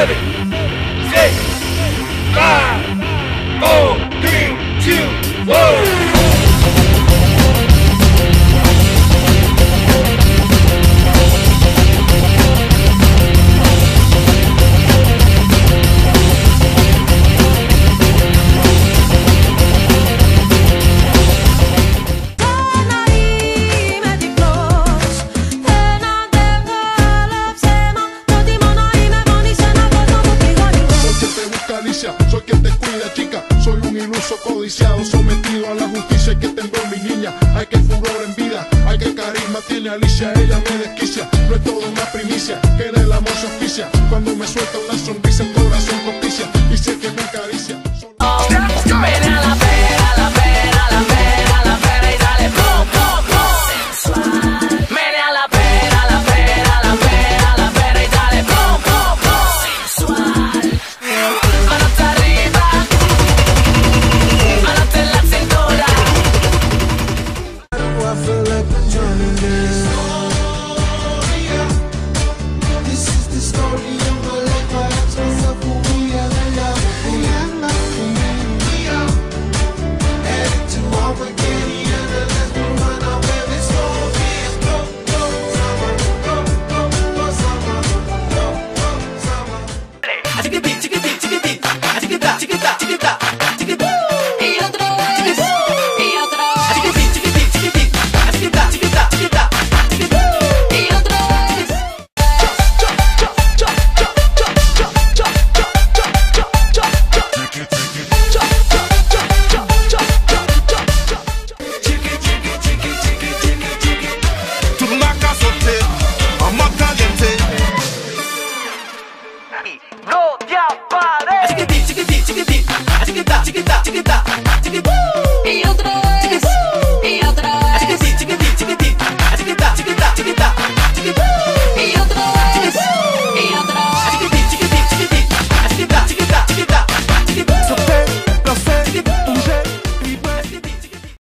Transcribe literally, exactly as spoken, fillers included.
seven, six, five, four, three, two, one. Soy quien te cuida, chica, soy un iluso codiciado, sometido a la justicia que tengo en mi niña. Hay que furor en vida, hay que carisma tiene Alicia, ella me desquicia. No es todo una primicia, que en el amor se oficia. Cuando me suelta una sonrisa el corazón propicia, y sé que me acaricia. Oh, ven a la pera, la pera, la pera, la pera y dale pum, pum, pum. Sensual. Ven a la pera, la pera, la pera, la pera y dale pum, pum, pum. Sensual. Manos arriba, manos en la cintura. I feel like I'm drowning in this is the story of my life. I ask myself who we are, we are, we are nothing. We are headed to Armageddon, and let's run out where this story is. Go, go, summer, go, go, go, summer, go, go, summer. Chiquiti, chiquiti, chiquiti, chiquita, chiquita, chiquita, chiquita. Y otro vez, y otro. Chiquiti, chiquiti, chiquiti, chiquita, chiquita, chiquita, chiquita. Y otro vez. Turnaca sote, ama caliente. No te apares. Chiquiti, chiquiti, chiquiti, chiquita, chiquita, chiquita.